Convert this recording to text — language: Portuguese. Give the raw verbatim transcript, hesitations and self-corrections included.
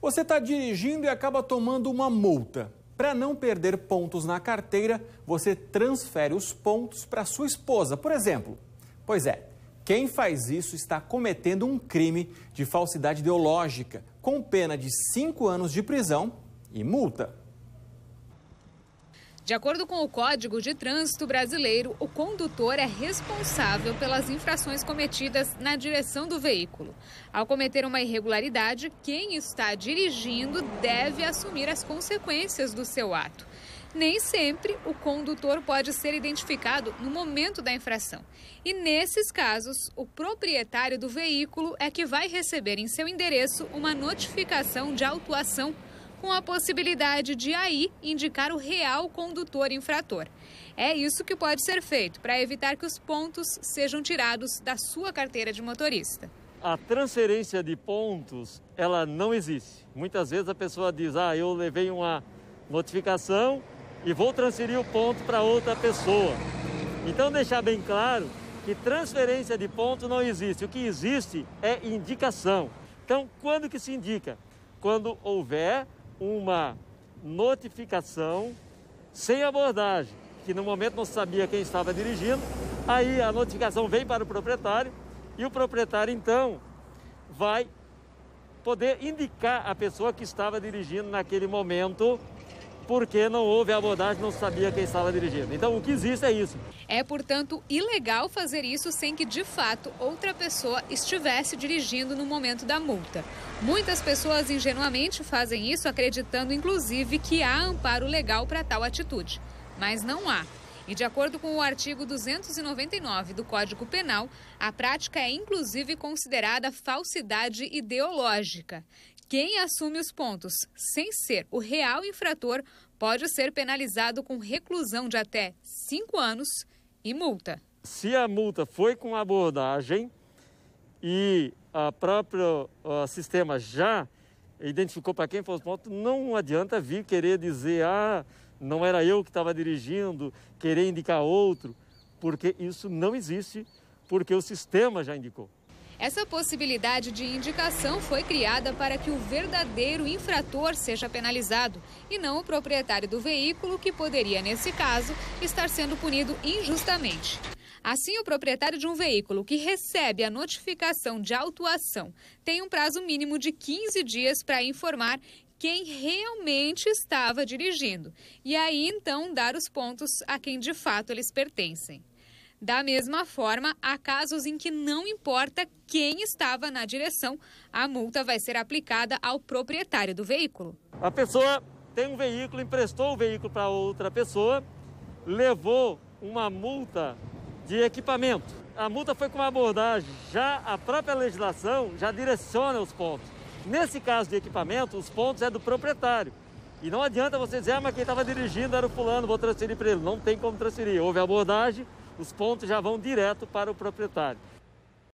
Você está dirigindo e acaba tomando uma multa. Para não perder pontos na carteira, você transfere os pontos para sua esposa, por exemplo. Pois é, quem faz isso está cometendo um crime de falsidade ideológica, com pena de cinco anos de prisão e multa. De acordo com o Código de Trânsito Brasileiro, o condutor é responsável pelas infrações cometidas na direção do veículo. Ao cometer uma irregularidade, quem está dirigindo deve assumir as consequências do seu ato. Nem sempre o condutor pode ser identificado no momento da infração. E nesses casos, o proprietário do veículo é que vai receber em seu endereço uma notificação de autuação, com a possibilidade de aí indicar o real condutor infrator. É isso que pode ser feito para evitar que os pontos sejam tirados da sua carteira de motorista. A transferência de pontos, ela não existe. Muitas vezes a pessoa diz, ah, eu levei uma notificação e vou transferir o ponto para outra pessoa. Então, deixar bem claro que transferência de pontos não existe. O que existe é indicação. Então, quando que se indica? Quando houver uma notificação sem abordagem, que no momento não sabia quem estava dirigindo, aí a notificação vem para o proprietário e o proprietário então vai poder indicar a pessoa que estava dirigindo naquele momento, porque não houve abordagem, não sabia quem estava dirigindo. Então o que existe é isso. É, portanto, ilegal fazer isso sem que, de fato, outra pessoa estivesse dirigindo no momento da multa. Muitas pessoas ingenuamente fazem isso acreditando, inclusive, que há amparo legal para tal atitude. Mas não há. E, de acordo com o artigo duzentos e noventa e nove do Código Penal, a prática é, inclusive, considerada falsidade ideológica. Quem assume os pontos sem ser o real infrator pode ser penalizado com reclusão de até cinco anos e multa. Se a multa foi com abordagem e a próprio uh, sistema já identificou para quem foi os pontos, não adianta vir querer dizer, ah, não era eu que estava dirigindo, querer indicar outro, porque isso não existe, porque o sistema já indicou. Essa possibilidade de indicação foi criada para que o verdadeiro infrator seja penalizado e não o proprietário do veículo, que poderia, nesse caso, estar sendo punido injustamente. Assim, o proprietário de um veículo que recebe a notificação de autuação tem um prazo mínimo de quinze dias para informar quem realmente estava dirigindo e aí, então, dar os pontos a quem de fato eles pertencem. Da mesma forma, há casos em que não importa quem estava na direção, a multa vai ser aplicada ao proprietário do veículo. A pessoa tem um veículo, emprestou o veículo para outra pessoa, levou uma multa de equipamento. A multa foi com uma abordagem, já a própria legislação já direciona os pontos. Nesse caso de equipamento, os pontos é do proprietário. E não adianta você dizer, ah, mas quem estava dirigindo era o fulano, vou transferir para ele. Não tem como transferir. Houve abordagem, os pontos já vão direto para o proprietário.